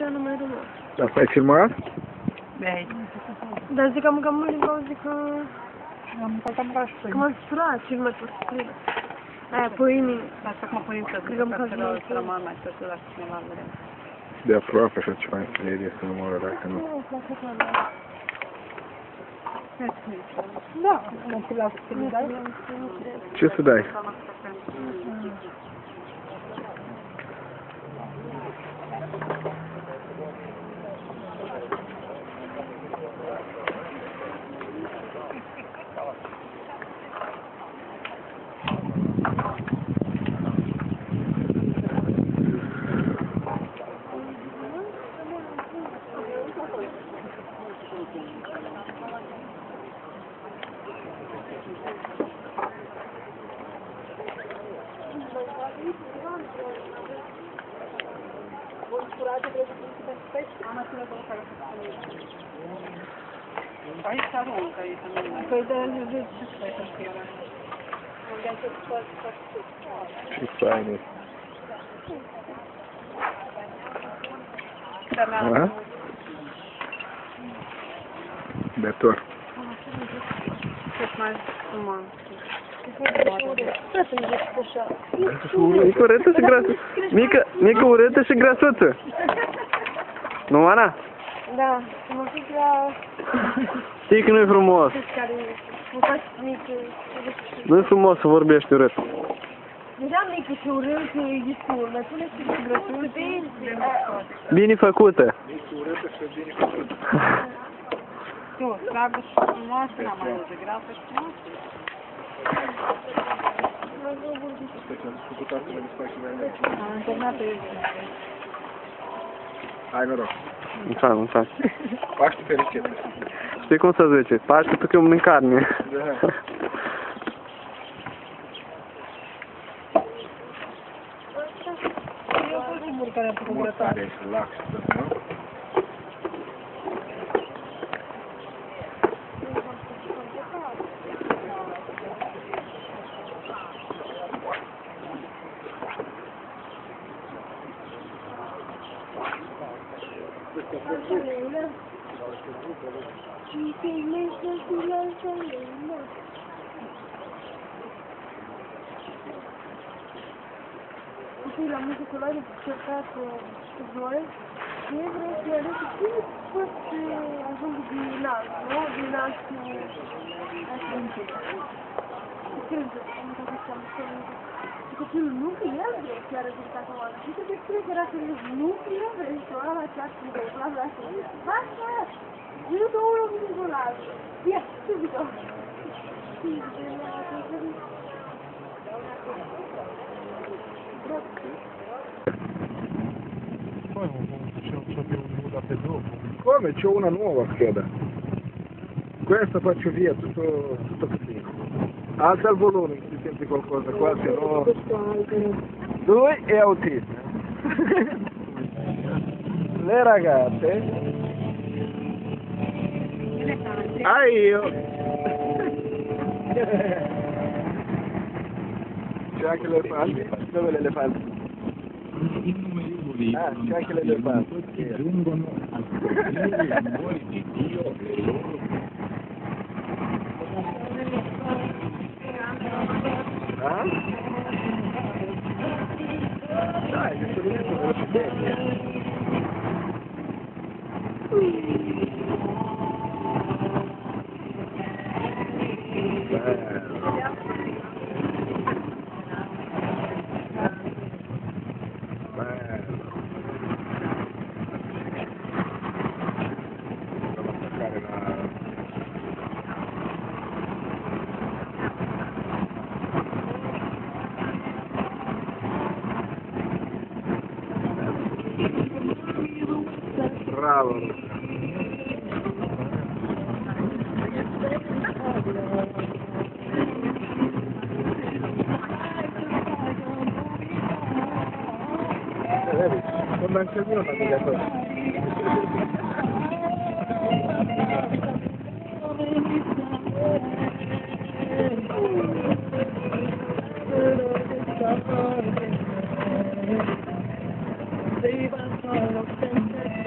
cea mai rămas. Asta ai filmat? Bine. Dar zic că am cam mult, zic că... Am ca și Că m-am surat filmături. Aia, pâini. Asta cum părinți să Cred că am cazul. să rămân mai să la cineva vreme. De aproape așa ceva în serie să nu moră dacă nu. Da, nu știu la ce mi dai. Ce să dai? Aici aruncă, aici nu. Păi de ce stai să fie ăla? Ce fain. Aha. De tot. Cât mai frumos. Mică urâtă și grasă. Mică urâtă și grasuță. Nu, Ana? Da, mă fic la... Știi că nu-i frumos. Mă faci mică. Nu-i frumos să vorbești urât. Deja mică și urât e destul, mai pune și cu grăsul. Bine făcută. Tu, slabă și frumoasă, n-am mai auzit, grasă și frumoasă. Am întâlnit pe Hai, noroc. Mulțumesc. Paște fericit. Știi cum să zice? Paște tu că eu mănânc carne. Da. Care am făcut grătar. Tare și lac și tot, nu? Și la muziculare cercat cu voi și eu vreau să arăt cum pot să ajung din alt, nu? Din alt cu așa încet. Cred că am dat asta și copilul nu vrea chiar rezultatul ăla. Și trebuie să cred că era să nu vrea vreo la ceasul de clasă la asta. Basta! Eu două ori muziculare. Ia, ce zic eu? Come? C'ho una nuova scheda. Questa faccio via tutto così. Alza il volume se senti qualcosa qua, se no... Lui è autista. Le ragazze... Ah, io! C'è anche l'elefante? Dove l'elefante? Ah, c'è anche l'elefante. Giungono a scoprire l'amore di Dio e loro. Ah? Dai, questo momento me lo si sente. Bravo. Vedi, sembra anche il mio navigatore. Save us all of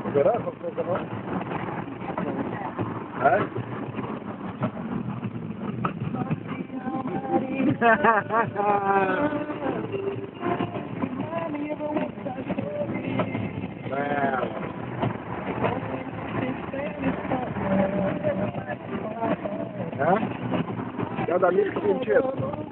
Verrà qualcosa no? Eh? Ja, da ligt geen chip.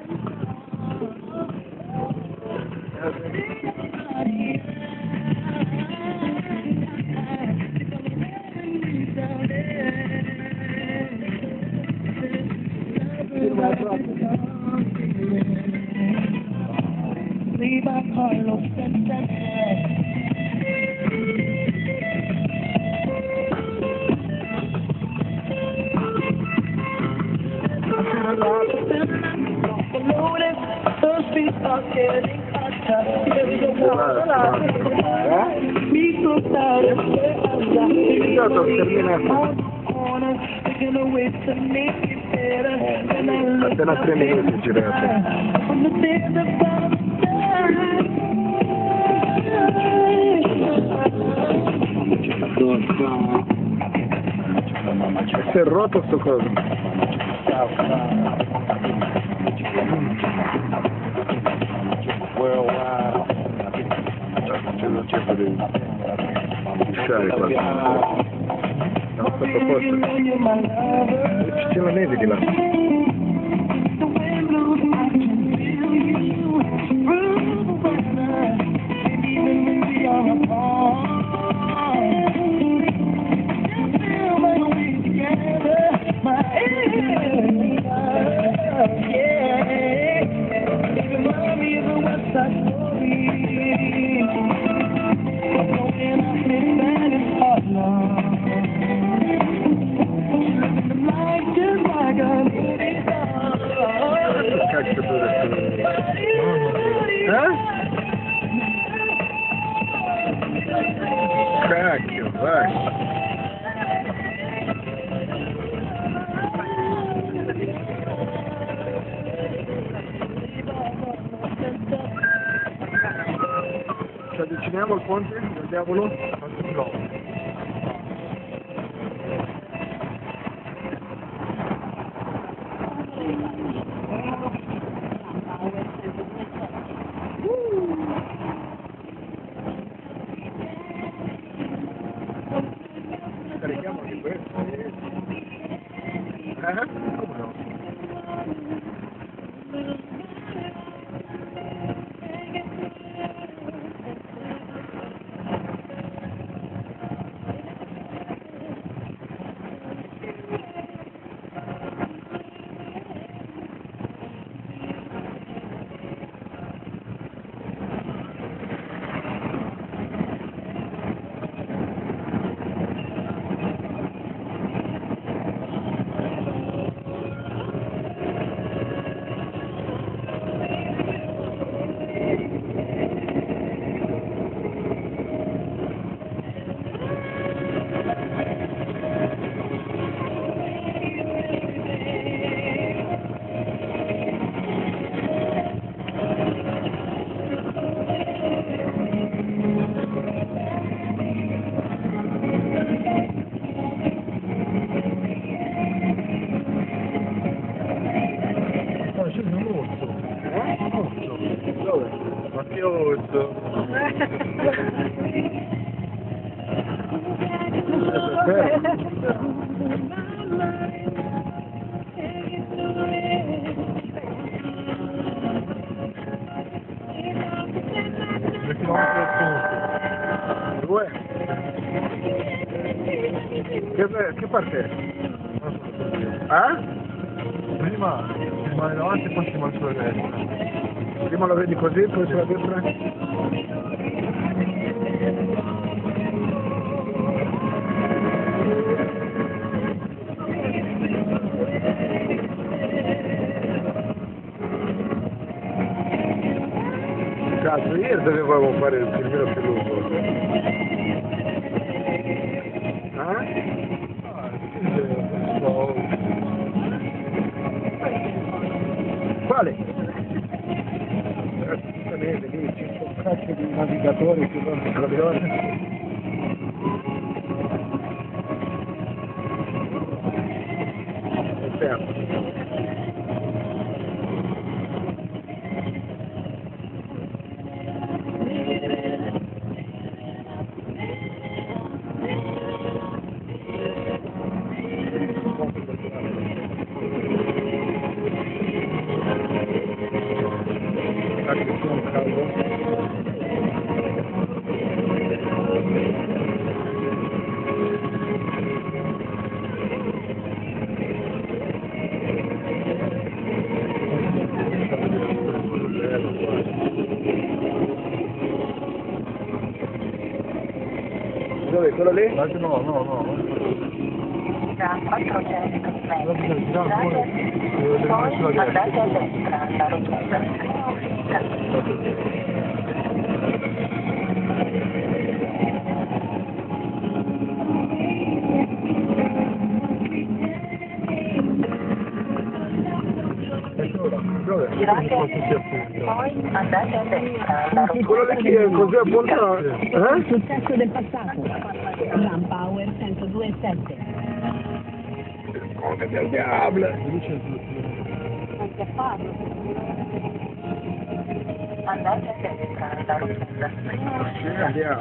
Appena 3 minuti girato. Si è rotto sto coso. Non c'è per lisciare qua. No, sto a posto. C'è la neve di là. Cacchio, vai! Ci avviciniamo al ponte? Andiamolo? No. Carichiamo anche questo? Come no? Due? Che parte è? Prima rimane davanti e poi si va sulla destra. Prima lo vedi così, poi sulla destra? Cazzo, ieri dovevamo fare il filmino più lungo. Quale? Lì, c'è un cazzo di navigatori che vanno a Dove? Quello lì? No. Tra 400 metri, Girare poi sulla destra. andate a destra alla rotonda sinistra. Dove? Girate, Posso sia appunto. poi andate a destra alla Quello rotonda lì che è così appunto... Successo del passato. Ram Power 102.7. Come del diavolo! Anche a farlo. Andate a destra alla rotonda sinistra. Andiamo.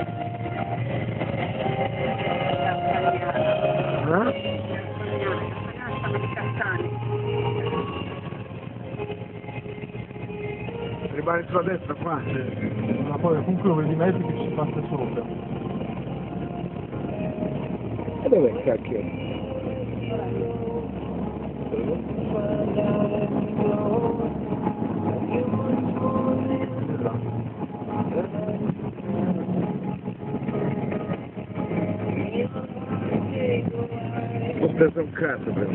Rimane sulla destra qua? Ma poi comunque lo vedi in mezzo che ci passa sopra. E dov'è il cacchio? Ho preso un cazzo per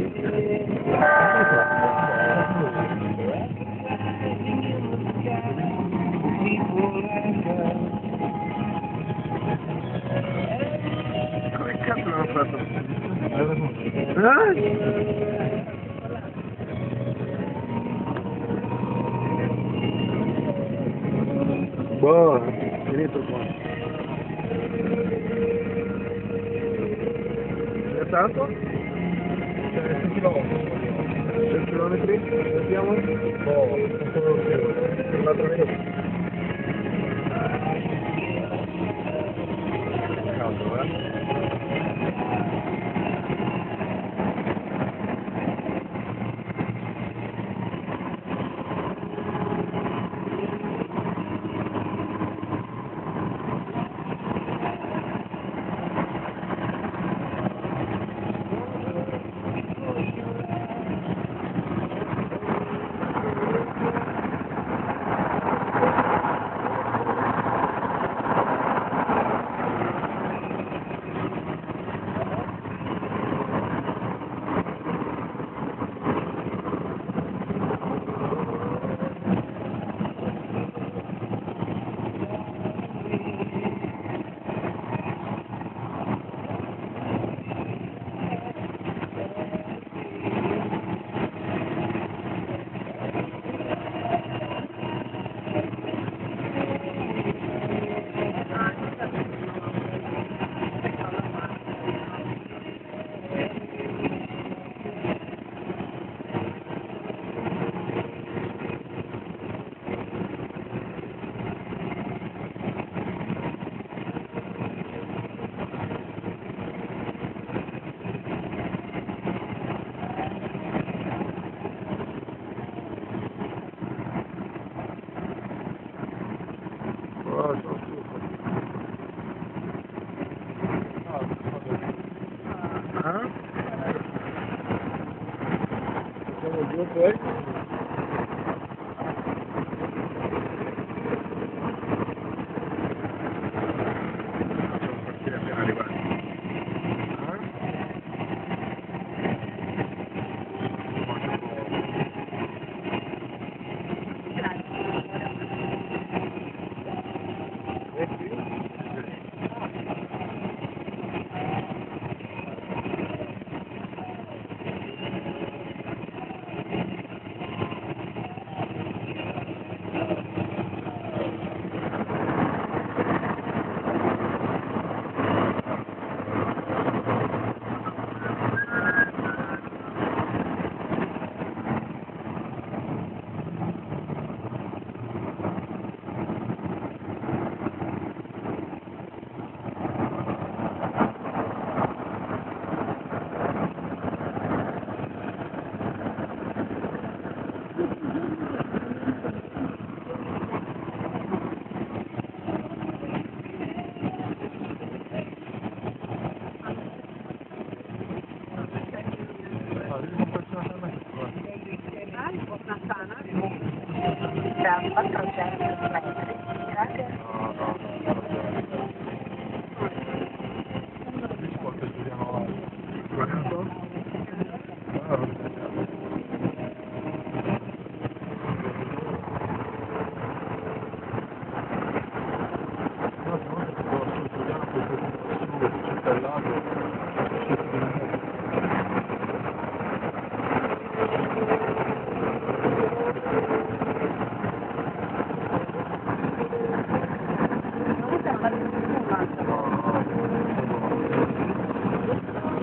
come cazzo l'hanno fatto? Boh, finito qua. È tanto? 6 km. 6 chilometri? Andiamo? Boh, non so veloce. Un altro minuto. Caldo, Facciamo giù poi. Perché appena arrivati.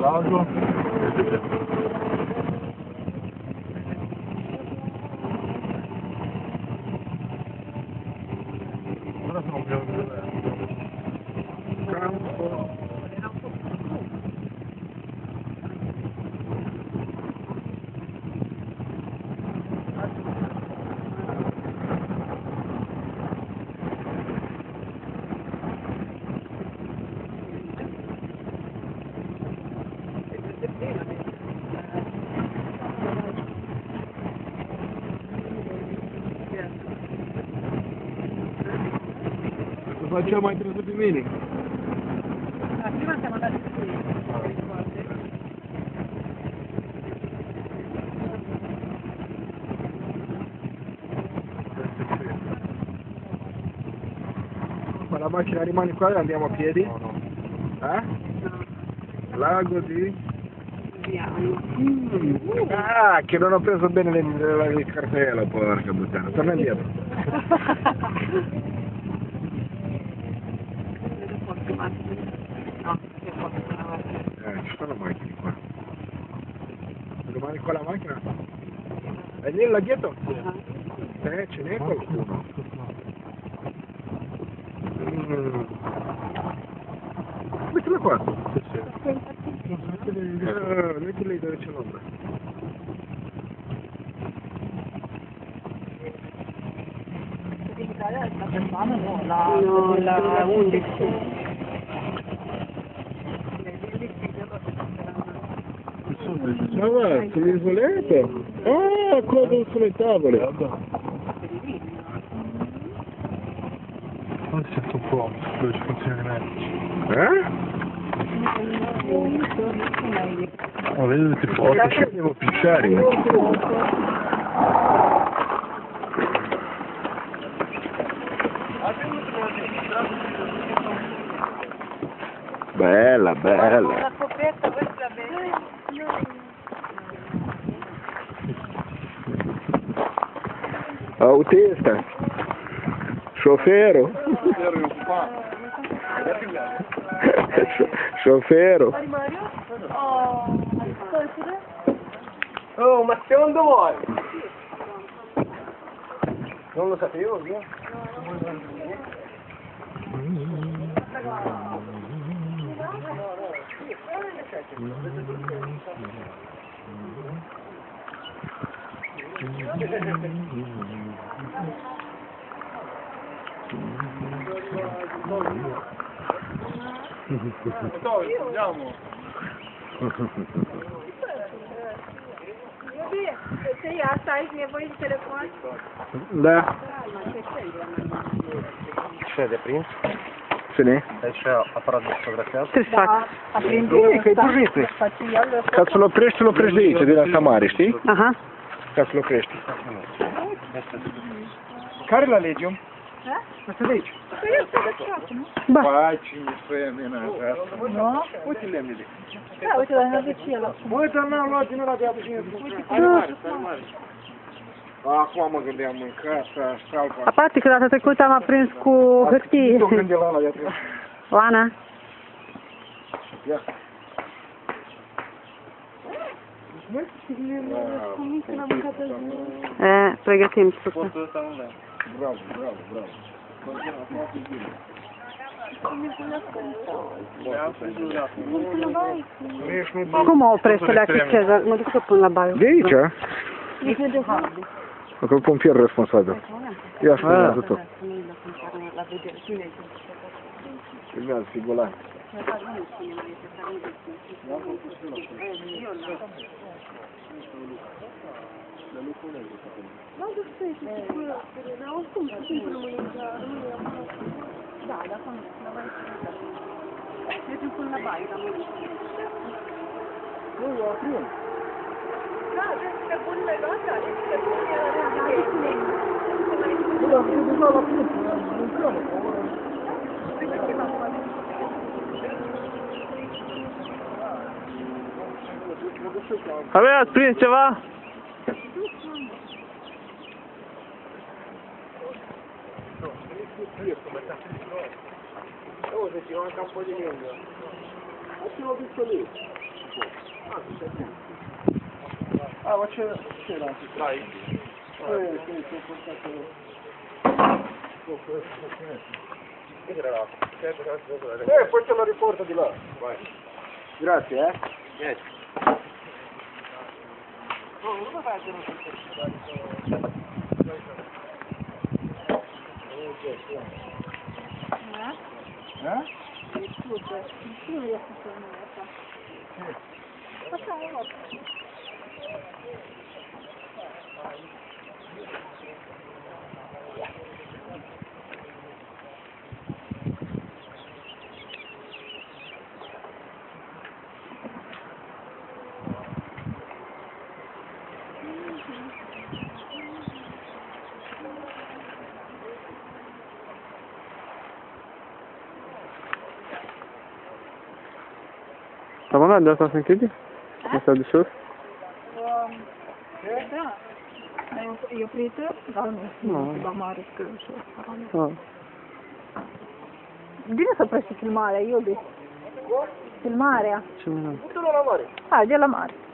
lago. Ora sono più Campo. Lo facciamo ai 3 settimane? Prima siamo andati qui, ti ricordi? Ma la macchina rimane qua e andiamo a piedi? Eh? Lago di... Ah, che non ho preso bene il cartello, porca puttana. Torna indietro. No, che posso Ci sono macchine qua. Rimani qua la macchina? È lì il laghetto? Ce n'è qualcuno. Mettila qua. Metti lì dove c'è l'ombra. No, la 11. Ma va, sulle isolette? Ah, quello sulle tavole. Non si sente un po', dove ci funziona di Oh, vedi che forte. Ci devo picciare. Bella, bella. La coperta, questa è bella. Autista. Scioffero. Scioffero. Mario? Oh, Oh, ma secondo voi? Non lo sapevo io. Andiamo. Você ia atrás e depois de telefone. Da. C'è De Prince? Ce n'è? E c'è apparato di fotografia? Ce fac? Că-i prăjiți. Ca să-l oprești, îl oprești de aici, de la Samari, știi? Aha. Ca să-l oprești. Care la legium? Asta de aici. Ba. Vai, cine să mena asta? Nu? Uite lemnele. Da, uite, dar nu zice el. Uite, n-am luat din ăla de apă cine. Acum mă gândeam în casa, salva. A parte că data trecută am aprins cu hârtie. Nu gândi la ăla de atunci. Oana? Ia. Pregătim sucă. Bravo, bravo, bravo. Cum o opresc să le accesez? Mă duc să pun la baie. De aici? Că pompier responsabil. Ia și filmează tot. Filmează figulani. Mergem până la baie, dar mâine. Nu, eu aprim. Da, este bun legată, este bun, e Nu, dar sunt deja la punct. Lucrăm. Aveați prins ceva? Oh, se ci va un campo di legno. Ma ce l'ho visto lì. Ah, ma c'era anche. Dai. Poi te lo riporto di là. Vai. Grazie, eh. Niente. Nessuno riesce a fermare qua. Facciamo una Tamam ben 4 sen kedi. Mesela bir sor. Da, e oprite? Da, nu da mare scrâșă. Ha. Bine să oprești filmarea, iubi. Filmarea. Ce mă. Butto la mare. Hai, de la mare.